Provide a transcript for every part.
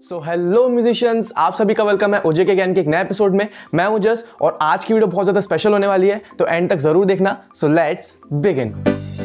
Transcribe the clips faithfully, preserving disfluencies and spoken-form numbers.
So hello musicians, आप सभी का वेलकम है ओजे के ज्ञान के एक नए एपिसोड में। मैं हूं जस और आज की वीडियो बहुत ज़्यादा स्पेशल होने वाली है, तो एंड तक ज़रूर देखना। So let's begin.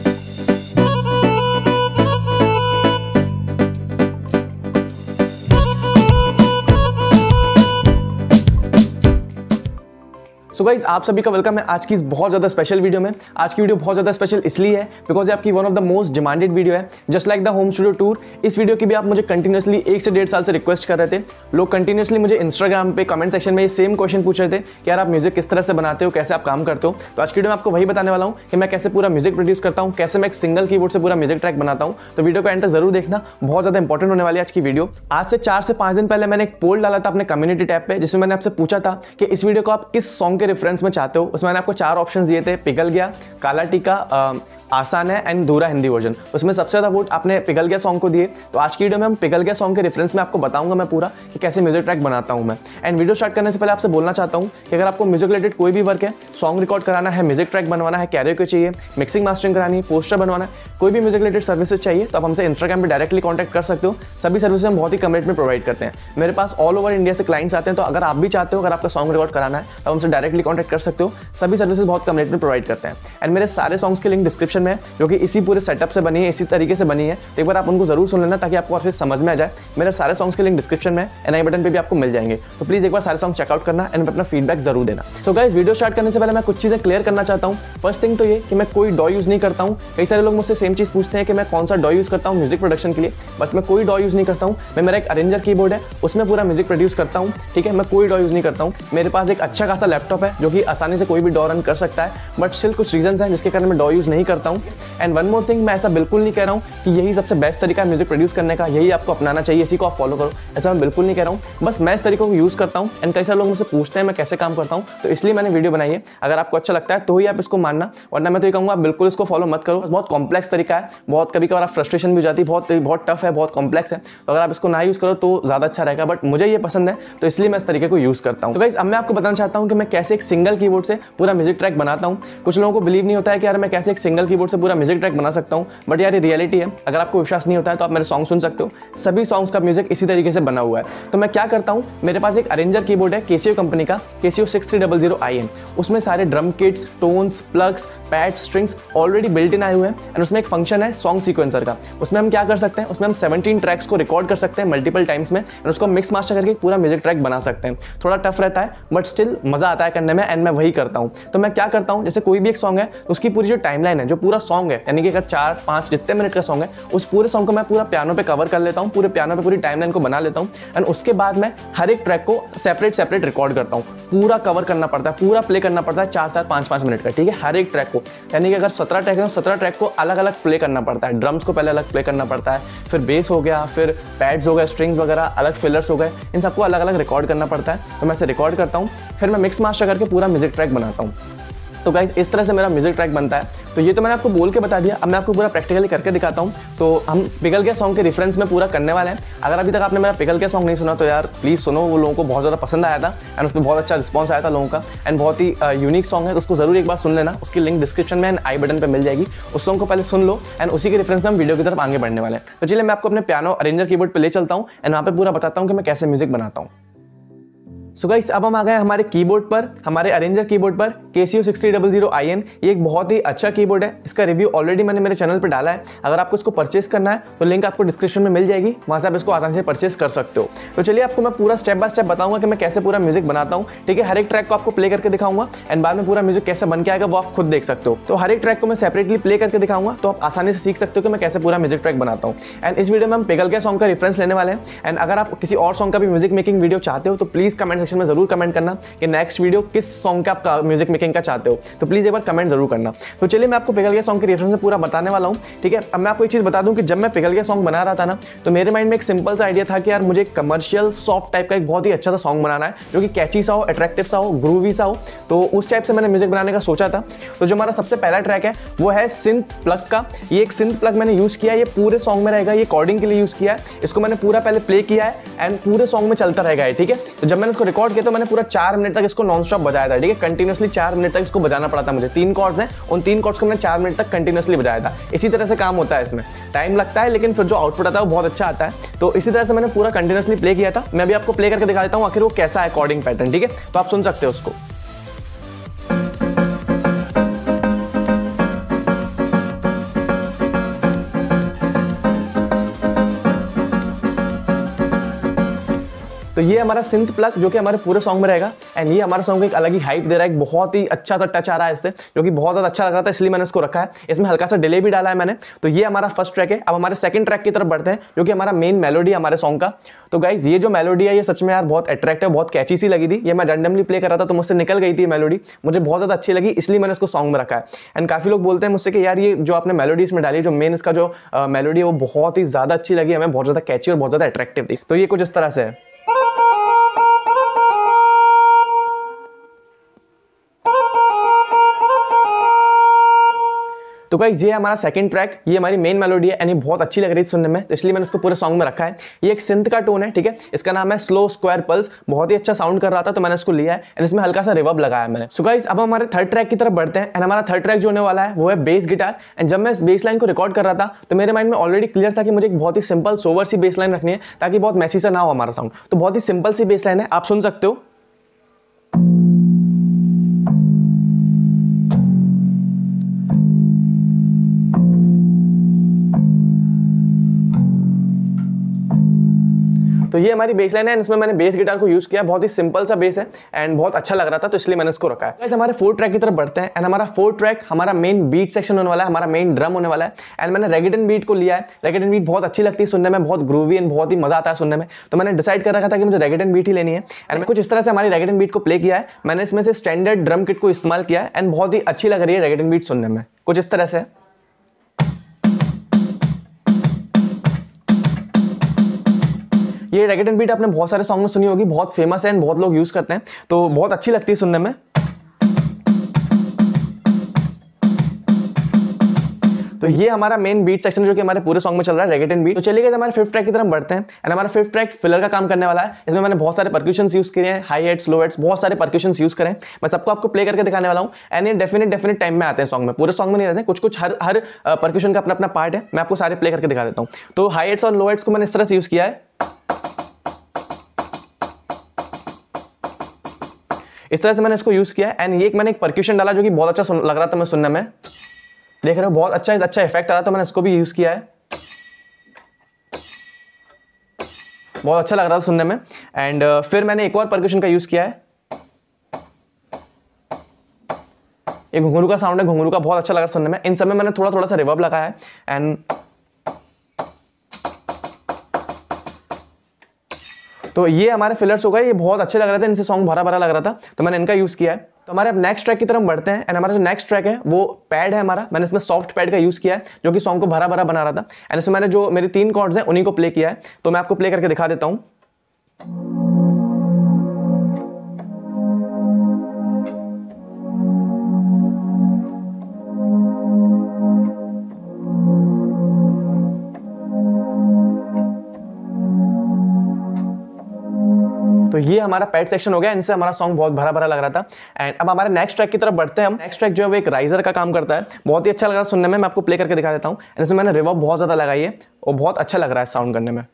So guys, आप सभी का वेलकम है आज की इस बहुत ज़्यादा स्पेशल वीडियो में। आज की वीडियो बहुत ज़्यादा स्पेशल इसलिए है बिकॉज ये आपकी one of the most demanded video है, just like the home studio tour. इस वीडियो की भी आप मुझे कंटिन्यूसली एक से डेढ़ साल से रिक्वेस्ट कर रहे थे। लोग कंटिन्यूसली मुझे इंस्टाग्राम पे कमेंट सेक्शन में ये सेम क्वेश्चन पूछ रहे थे कि यार आप म्यूजिक किस तरह से बनाते हो, कैसे आप काम करते हो। तो आज की वीडियो में आपको वही बताने वाला हूँ कि मैं कैसे पूरा म्यूजिक प्रोड्यूस करता हूँ, कैसे मैं एक सिंगल कीबोर्ड से पूरा म्यूजिक ट्रैक बनाता हूँ। तो वीडियो को एंड तक जरूर देखना, बहुत ज़्यादा इंपॉर्टेंट होने वाली है आज की वीडियो। आज से चार से पाँच दिन पहले मैंने एक पोल डाला था अपने कम्युनिटी टैब पे, जिसमें मैंने आपसे पूछा था कि इस वीडियो को आप किस सॉन्ग के रेफरेंस में चाहते हो। उसमें मैंने आपको चार ऑप्शंस दिए थे, पिघल गया, काला टीका, आसान है एंड दूरा हिंदी वर्जन। उसमें सबसे ज़्यादा वोट आपने पिघल गया सॉन्ग को दिए। तो आज की वीडियो में हम पिघल गया सॉन्ग के रेफरेंस में आपको बताऊंगा मैं पूरा कि कैसे म्यूजिक ट्रैक बनाता हूं मैं। एंड वीडियो स्टार्ट करने से पहले आपसे बोलना चाहता हूं कि अगर आपको म्यूजिक रिलेटेड कोई भी वर्क है, सॉन्ग रिकॉर्ड कराना है, म्यूजिक ट्रैक बनवाना है, कैरियोके चाहिए, मिक्सिंग मास्टरिंग करानी है, पोस्टर बनवाना है, कोई भी म्यूजिक रिलेटेड सर्विसेज चाहिए तो आप हमसे इंस्टाग्राम पर डायरेक्टली कॉन्टैक्ट कर सकते हो। सभी सर्विसेज हम बहुत ही कम रेट में प्रोवाइड करते हैं। मेरे पास ऑल ओवर इंडिया से क्लाइंट्स आते हैं, तो अगर आप भी चाहते हो, अगर आपका सॉन्ग रिकॉर्ड कराना है तो हमसे डायरेक्टली कॉन्टैक्ट कर सकते हो। सभी सर्विसेज बहुत कम रेट में प्रोवाइड करते हैं। एंड मेरे सारे सॉन्ग्स के लिंक डिस्क्रिप्शन में है, जो कि इसी पूरे सेटअप से बनी है, इसी तरीके से बनी है। तो एक बार आप उनको जरूर सुन लेना ताकि आपको अच्छे से समझ में आ जाए। मेरे सारे सॉन्ग्स के लिंक डिस्क्रिप्शन में एन आई बटन पे भी आपको मिल जाएंगे, तो प्लीज एक बार सारे सॉन्ग चेकआउट करना एंड अपना फीडबैक जरूर देना। सो गाइस, वीडियो स्टार्ट करने से पहले मैं कुछ चीजें क्लियर करना चाहता हूँ। फर्स्ट थिंग तो ये कि मैं कोई डॉ यूज नहीं करता हूँ। कई सारे लोग मुझसे सेम चीज पूछते हैं कि मैं कौन सा डॉ यूज करता हूँ म्यूजिक प्रोडक्शन के लिए, बट मैं कोई डॉ यूज नहीं करता हूँ। मैं मेरा एक अरेंजर कीबोर्ड है, उसमें पूरा म्यूजिक प्रोड्यूस करता हूँ। ठीक है, मैं कोई डॉ यूज नहीं करता हूँ। मेरे पास एक अच्छा खासा लैपटॉप है जो कि आसानी से कोई भी डॉ रन कर सकता है, बट स्टिल कुछ रीजन है जिसके कारण मैं डॉ यूज नहीं करता हूँ। एंड वन मोर थिंग, मैं ऐसा बिल्कुल नहीं कह रहा हूँ कि यही सबसे बेस्ट तरीका है म्यूजिक प्रोड्यूस करने का, यही आपको अपनाना चाहिए, इसी को आप फॉलो करो, ऐसा मैं बिल्कुल नहीं कह रहा हूँ। बस मैं इस तरीके को यूज करता हूँ। एंड कई सारे लोग मुझसे पूछते हैं मैं कैसे काम करता हूँ, तो इसलिए मैंने वीडियो बनाई है। अगर आपको अच्छा लगता है तो ही आप इसको मानना, वरना मैं तो ये कहूँगा आप बिल्कुल इसको फॉलो मत करो। बहुत कॉम्प्लेक्स तरीका है, बहुत कभी कभार फ्रस्ट्रेशन भी हो जाती है, बहुत बहुत टफ है, बहुत कॉम्प्लेक्स है। तो अगर आप इसको ना यूज करो तो ज्यादा अच्छा रहेगा, बट मुझे ये पसंद है तो इसलिए मैं इस तरीके को यूज करता हूँ। तो गाइस, अब मैं आपको बताना चाहता हूँ कि मैं कैसे एक सिंगल कीबोर्ड से पूरा म्यूजिक ट्रैक बनाता हूँ। कुछ लोगों को बिलीव नहीं होता है कि यार मैं कैसे एक सिंगल कीबोर्ड से पूरा म्यूजिक ट्रैक बना सकता हूँ, बट यार ये रियलिटी है। अगर आपको विश्वास नहीं होता है तो आप मेरे सॉन्ग सुन सकते हो, सभी सॉन्ग्स का म्यूजिक इसी तरीके से बना हुआ है। तो मैं क्या करता हूँ, मेरे पास एक अरेंजर कीबोर्ड है केसीओ कंपनी का, Casio six three double zero I N. उसमें सारे drum kits, tones, plugs, pads, strings already built in आए हुए हैं। एंड उसमें एक फंक्शन है सॉन्ग सीक्वेंसर का। उसमें हम क्या कर सकते हैं, उसमें हम सेवनटीन ट्रैक्स को रिकॉर्ड कर सकते हैं मल्टीपल टाइम्स में, और उसको मिक्स मास्टर करके पूरा म्यूजिक ट्रैक बना सकते हैं। थोड़ा टफ रहता है बट स्टिल मजा आता है करने में, एंड मैं वही करता हूँ। तो मैं क्या करता हूँ, जैसे कोई भी एक सॉन्ग है तो उसकी पूरी जो टाइमलाइन है, जो पूरा सॉन्ग है, यानी कि अगर चार पाँच जितने मिनट का सॉन्ग है, उस पूरे सॉन्ग को मैं पूरा पियानो पे कवर कर लेता हूँ, पूरे पियानो पे पूरी टाइमलाइन को बना लेता हूँ। एंड उसके बाद मैं हर एक ट्रैक को सेपरेट सेपरेट रिकॉर्ड करता हूँ। पूरा कवर करना पड़ता है, पूरा प्ले करना पड़ता है चार चार पाँच पाँच मिनट का। ठीक है, हर एक ट्रैक को, यानी कि अगर सत्रह ट्रैक है तो सत्रह ट्रैक को अलग अलग प्ले करना पड़ता है। ड्रम्स को पहले अलग प्ले करना पड़ता है, फिर बेस हो गया, फिर पैड्स हो गए, स्ट्रिंग्स वगैरह, अलग फिलर्स हो गए, इन सबको अलग अलग रिकॉर्ड करना पड़ता है। तो मैं इसे रिकॉर्ड करता हूँ, फिर मैं मिक्स मास्टर करके पूरा म्यूजिक ट्रैक बनाता हूँ। तो गाइस, इस तरह से मेरा म्यूजिक ट्रैक बनता है। तो ये तो मैंने आपको बोल के बता दिया, अब मैं आपको पूरा प्रैक्टिकली करके दिखाता हूँ। तो हम पिघल गया सॉन्ग के रेफरेंस में पूरा करने वाले हैं। अगर अभी तक आपने मेरा पिघल गया सॉन्ग नहीं सुना तो यार प्लीज़ सुनो, वो लोगों को बहुत ज़्यादा पसंद आया था एंड उस पर बहुत अच्छा रिस्पॉन्स आया था लोगों का, एंड बहुत ही यूनिक सॉन्ग है, तो उसको जरूर एक बार सुन लेना। उसकी लिंक डिस्क्रिप्शन में एंड आई बटन पर मिल जाएगी। उस सॉन्ग को पहले सुन लो एंड उसी के रेफरेंस में हम वीडियो की तरफ आगे बढ़ने वाले हैं। तो चलिए मैं आपको अपने पियानो अरेंजर कीबोर्ड पर ले चलता हूँ एंड वहाँ पर पूरा बताता हूँ कि मैं कैसे म्यूजिक बनाता हूँ। सो so गाइस, अब हम आ गए हमारे कीबोर्ड पर, हमारे अरेंजर कीबोर्ड पर, Casio six three double zero I N. ये एक बहुत ही अच्छा कीबोर्ड है, इसका रिव्यू ऑलरेडी मैंने मेरे चैनल पर डाला है। अगर आपको इसको परचेस करना है तो लिंक आपको डिस्क्रिप्शन में मिल जाएगी, वहाँ से आप इसको आसानी से परचेस कर सकते हो। तो चलिए आपको मैं पूरा स्टेप बाय स्टेप बताऊंगा कि मैं कैसे पूरा म्यूजिक बनाता हूँ। ठीक है, हर एक ट्रैक को आपको प्ले करके दिखाऊंगा एंड बाद में पूरा म्यूजिक कैसे बन के आएगा वो आप खुद देख सकते हो। तो हर एक ट्रैक को मैं सेपरेटली प्ले करके दिखाऊंगा, तो आप आसानी से सीख सकते हो कि मैं कैसे पूरा म्यूजिक ट्रैक बनाता हूँ। एंड इस वीडियो में हम पिघल गया सॉन्ग का रेफरेंस लेने वाले हैं। एंड अगर आप किसी और सॉन्ग का भी म्यूजिक मेकिंग वीडियो चाहते हो तो प्लीज कमेंट सेक्शन में जरूर कमेंट करना कि नेक्स्ट वीडियो किस सॉन्ग का आप म्यूजिक मेकिंग का चाहते हो, तो प्लीज एक बार कमेंट जरूर करना। तो चलिए मैं आपको पिघल गया सॉन्ग के रेफरेंस में पूरा बताने वाला हूँ। ठीक है, अब मैं आपको एक चीज बता दूं कि जब मैं पिघल गया सॉन्ग बना रहा था ना, तो मेरे माइंड में एक सिंपल सा आइडिया था कि यार मुझे कमर्शियल सॉफ्ट टाइप का एक बहुत ही अच्छा सा सॉन्ग बनाना है, जो कि कैची सा हो, अट्रैक्टिव सा हो, ग्रूवी सा हो। तो उस टाइप से मैंने म्यूजिक बनाने का सोचा था। तो जो हमारा सबसे पहला ट्रैक है वो है सिंथ प्लग का। ये एक सिंथ प्लग मैंने यूज किया है, ये पूरे सॉन्ग में रहेगा, ये कोडिंग के लिए यूज किया है। इसको मैंने पूरा पहले प्ले किया है एंड पूरे सॉन्ग में चलता रहेगा। ठीक है, तो जब मैंने इसको रिकॉर्ड किया तो मैंने पूरा चार मिनट तक इसको नॉन स्टॉप बजाया था, ठीक है, कंटिन्यूसली चार मिनट तक इसको बजाना पड़ा था मुझे। तीन कॉर्ड्स हैं, उन तीन कॉर्ड्स को मैंने चार मिनट तक कंटिन्यूसली बजाया था। इसी तरह से काम होता है, इसमें टाइम लगता है लेकिन फिर जो आउटपुट आता है वो बहुत अच्छा आता है। तो इसी तरह से मैंने पूरा कंटिन्यूसली प्ले किया था। मैं भी आपको प्ले करके दिखा देता हूँ आखिर वो कैसा है कॉर्डिंग पैटर्न, ठीक है, तो आप सुन सकते हो उसको। तो ये हमारा सिंथ प्लग जो कि हमारे पूरे सॉन्ग में रहेगा, एंड ये हमारे सॉन्ग को एक अलग ही हाइप दे रहा है, एक बहुत ही अच्छा सा टच आ रहा है इससे, जो कि बहुत ज़्यादा अच्छा लग रहा था, इसलिए मैंने इसको रखा है। इसमें हल्का सा डिले भी डाला है मैंने। तो ये हमारा फर्स्ट ट्रैक है। अब हमारे सेकंड ट्रैक की तरफ बढ़ते हैं, जो कि हमारा मेन मेलोडी है हमारे सॉन्ग का। तो गाइज ये जो मेलोडी है ये सच में यार बहुत अट्रैक्टिव, बहुत कैची सी लगी थी। ये मैं रैंडमली प्ले कर रहा था तो मुझसे निकल गई थी मेलोडी, मुझे बहुत ज़्यादा अच्छी लगी, इसलिए मैंने इसको सॉन्ग में रखा है। एंड काफ़ी लोग बोलते हैं मुझसे कि यार ये जो आपने मेलोडी इसमें डाली, जो मेन इसका जो मेलोडी है वो बहुत ही ज़्यादा अच्छी लगी हमें, बहुत ज़्यादा कैची और बहुत ज़्यादा अट्रैक्टिव थी। तो ये कुछ इस तरह से है। तो गाइस ये हमारा सेकंड ट्रैक, ये हमारी मेन मेलोडी है एंड ये बहुत अच्छी लग रही थी सुनने में, तो इसलिए मैंने इसको पूरे सॉन्ग में रखा है। ये एक सिंथ का टोन है, ठीक है, इसका नाम है स्लो स्क्वायर पल्स। बहुत ही अच्छा साउंड कर रहा था तो मैंने इसको लिया है एंड इसमें हल्का सा रिवर्ब लगाया मैंने। सो गाइस अब हमारे थर्ड ट्रैक की तरफ बढ़ते हैं एंड हमारा थर्ड ट्रैक जो होने वाला है वो है बेस गिटार। एंड जब मैं इस बेस लाइन को रिकॉर्ड कर रहा था तो मेरे माइंड में ऑलरेडी क्लियर था कि मुझे एक बहुत ही सिंपल सोवर सी बेस लाइन रखनी है ताकि बहुत मैसी सा ना हो हमारा साउंड। तो बहुत ही सिंपल सी बेस लाइन है, आप सुन सकते हो। तो ये हमारी बेस लाइन है, इसमें मैंने बेस गिटार को यूज किया, बहुत ही सिंपल सा बेस है एंड बहुत अच्छा लग रहा था तो इसलिए मैंने इसको रखा है। गाइस हमारे फोर्थ ट्रैक की तरफ बढ़ते हैं एंड हमारा फोर्थ ट्रैक हमारा मेन बीट सेक्शन होने वाला है, हमारा मेन ड्रम होने वाला है। एंड मैंने रेगेटन बीट को लिया है। रेगेटन बीट बहुत अच्छी लगती है सुनने में, बहुत ग्रूवी एंड बहुत ही मजा आता है सुनने में, तो मैंने डिसाइड कर रखा था कि मुझे रेगेटन बीट ही लेनी है। एंड कुछ इस तरह से हमारी रेगेटन बीट को प्ले किया है मैंने, इसमें से स्टैंडर्ड ड्रम किट को इस्तेमाल किया है एंड बहुत ही अच्छी लग रही है रेगेटन बीट सुनने में, कुछ इस तरह से। ये रेगेटन बीट आपने बहुत सारे सॉन्ग में सुनी होगी, बहुत फेमस है एंड बहुत लोग यूज करते हैं, तो बहुत अच्छी लगती है सुनने में। तो ये हमारा मेन बीट सेक्शन जो कि हमारे पूरे सॉन्ग में चल रहा है, रेगेटन बीट। तो चलिए गाइस हमारे फिफ्थ ट्रैक की तरफ बढ़ते हैं एंड हमारा फिफ्थ ट्रैक फिलर का काम करने वाला है। इसमें मैंने बहुत सारे परक्यूशंस यूज किए हैं, हाई हेड्स, लो हेड्स, बहुत सारे परक्यूशंस यूज करें। मैं सबको आपको प्ले करके दिखाने वाला हूँ एंड ये डेफिनेट डेफिनेट टाइम में आते हैं सॉन्ग में, पूरे सॉन्ग में नहीं रहते, कुछ कुछ हर हर परक्यूशन का अपना अपना पार्ट है। मैं आपको सारे प्ले करके दिखा देता हूँ। तो हाई हेड्स और लो हेड्स को मैंने इस तरह से यूज किया है, इस तरह से मैंने इसको यूज किया एंड ये एक मैंने एक परक्यूशन डाला जो कि बहुत अच्छा लग रहा था मैं सुनने में, देख रहे हो बहुत अच्छा अच्छा इफेक्ट आ रहा था, मैंने इसको भी यूज किया है, बहुत अच्छा लग रहा था सुनने में। एंड uh, फिर मैंने एक और परक्यूशन का यूज किया है, एक घुंघरू का साउंड है, घुंघरू का बहुत अच्छा लग रहा सुनने में। इन सब में मैंने थोड़ा थोड़ा सा रिवर्ब लगाया है एंड तो ये हमारे फिलर्स हो गए, ये बहुत अच्छे लग रहे थे, इनसे सॉन्ग भरा भरा लग रहा था तो मैंने इनका यूज किया है। तो हमारे अब नेक्स्ट ट्रैक की तरफ बढ़ते हैं एंड हमारा जो नेक्स्ट ट्रैक है वो पैड है हमारा, मैंने इसमें सॉफ्ट पैड का यूज किया है जो कि सॉन्ग को भरा भरा बना रहा था एंड इसमें मैंने जो मेरी तीन कॉर्ड्स हैं उन्हीं को प्ले किया है, तो मैं आपको प्ले करके दिखा देता हूँ। तो ये हमारा पैड सेक्शन हो गया, इनसे हमारा सॉन्ग बहुत भरा भरा लग रहा था। एंड अब हमारे नेक्स्ट ट्रैक की तरफ बढ़ते हैं हम। नेक्स्ट ट्रैक जो है वो एक राइजर का काम करता है, बहुत ही अच्छा लग रहा है सुनने में, मैं आपको प्ले करके दिखा देता हूँ। एंड इसमें मैंने रिवर्ब बहुत ज़्यादा लगाई है और बहुत अच्छा लग रहा है साउंड करने में,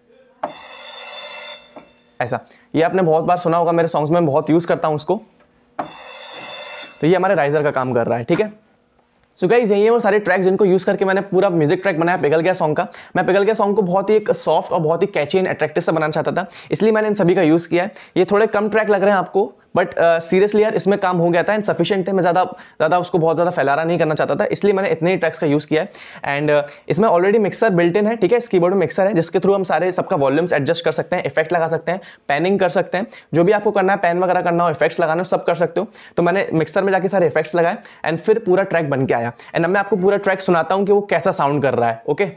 ऐसा। ये आपने बहुत बार सुना होगा, मेरे सॉन्ग्स में बहुत यूज़ करता हूँ उसको। तो ये हमारे राइजर का काम कर रहा है, ठीक है। सो गाइस यही है वो सारे ट्रैक्स जिनको यूज़ करके मैंने पूरा म्यूजिक ट्रैक बनाया पिघल गया सॉन्ग का। मैं पिघल गया सॉन्ग को बहुत ही एक सॉफ्ट और बहुत ही कैची एंड अट्रैक्टिव सा बनाना चाहता था, इसलिए मैंने इन सभी का यूज़ किया है। ये थोड़े कम ट्रैक लग रहे हैं आपको, बट सीरियसली यार इसमें काम हो गया था एंड सफिशिएंट थे। मैं ज़्यादा ज़्यादा उसको बहुत ज़्यादा फैलाना नहीं करना चाहता था, इसलिए मैंने इतने ही ट्रैक्स का यूज़ किया है। एंड uh, इसमें ऑलरेडी मिक्सर बिल्ट इन है, ठीक है। इस कीबोर्ड में मिक्सर है जिसके थ्रू हम सारे सबका वॉल्यूम्स एडजस्ट कर सकते हैं, इफेक्ट लगा सकते हैं, पैनिंग कर सकते हैं, जो भी आपको करना है, पैन वगैरह करना हो, इफेक्ट्स लगाना हो, सब कर सकते हो। तो मैंने मिक्सर में जाके सारे इफेक्ट्स लगाए एंड फिर पूरा ट्रैक बन के आया। एंड अब मैं आपको पूरा ट्रैक सुनाता हूँ कि वो कैसा साउंड कर रहा है, ओके।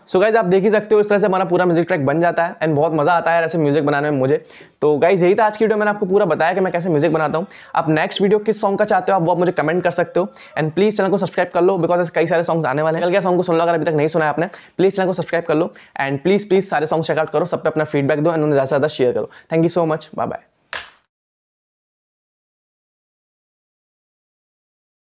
सो गाइज आप देख ही सकते हो इस तरह से हमारा पूरा म्यूजिक ट्रैक बन जाता है एंड बहुत मजा आता है ऐसे म्यूजिक बनाने में मुझे। तो गाइज यही था आज की वीडियो, मैंने आपको पूरा बताया कि मैं कैसे म्यूजिक बनाता हूँ। आप नेक्स्ट वीडियो किस सॉन्ग का चाहते हो आप वो आप मुझे कमेंट कर सकते हो एंड प्लीज चैनल को सब्सक्राइब कर लो बिकॉज कई सारे सॉन्ग्स आने वाले हैं। कल क्या सॉन्ग को सुन लो, अगर अभी तक नहीं सुना है आपने प्लीज चैनल को सब्सक्राइब कर लो एंड प्लीज प्लीज सारे सॉन्ग चेकआउट करो, सब पे अपना फीडबैक दो एंड उन्हें ज़्यादा से ज़्यादा शेयर करो। Thank you so much, bye bye.